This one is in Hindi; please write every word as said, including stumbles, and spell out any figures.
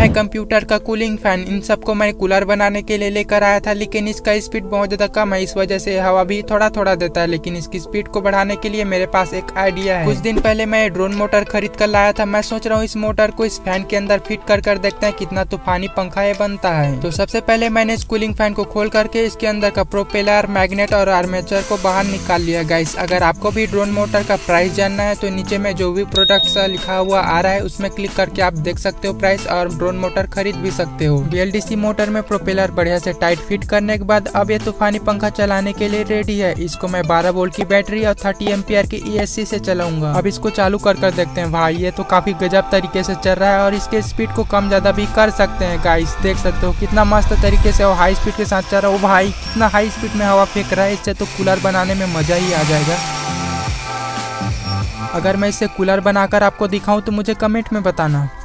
है कंप्यूटर का कूलिंग फैन। इन सबको मैं कूलर बनाने के लिए लेकर आया था, लेकिन इसका स्पीड बहुत ज्यादा कम है, इस वजह से हवा भी थोड़ा थोड़ा देता है। लेकिन इसकी स्पीड को बढ़ाने के लिए मेरे पास एक आइडिया है। कुछ दिन पहले मैं ड्रोन मोटर खरीद कर लाया था। मैं सोच रहा हूँ इस मोटर को इस फैन के अंदर फिट कर कर देखते हैं कितना तूफानी पंखा ये बनता है। तो सबसे पहले मैंने इस कूलिंग फैन को खोल करके इसके अंदर का प्रोपेलर, मैग्नेट और आर्मेचर को बाहर निकाल लिया। गाइस, अगर आपको भी ड्रोन मोटर का प्राइस जानना है तो नीचे में जो भी प्रोडक्ट्स लिखा हुआ आ रहा है उसमें क्लिक करके आप देख सकते हो प्राइस और ड्रोन मोटर खरीद भी सकते हो। B L D C motor में प्रोपेलर बढ़िया से टाइट फिट करने के बाद अब ये तूफानी पंखा चलाने के लिए रेडी है। इसको मैं बारह वोल्ट की बैटरी और तीस एम्पियर की ई एस सी से चलाऊंगा। अब इसको चालू कर कर देखते हैं। भाई ये तो काफी गजब तरीके से चल रहा है और इसके स्पीड को कम ज्यादा भी कर सकते हैं। गाइस देख सकते हो कितना मस्त तरीके से वो हाई स्पीड के साथ चल रहा है। वो भाई कितना हाई स्पीड में हवा फेंक रहा है। इससे तो कूलर बनाने में मजा ही आ जाएगा। अगर मैं इससे कूलर बनाकर आपको दिखाऊं तो मुझे कमेंट में बताना।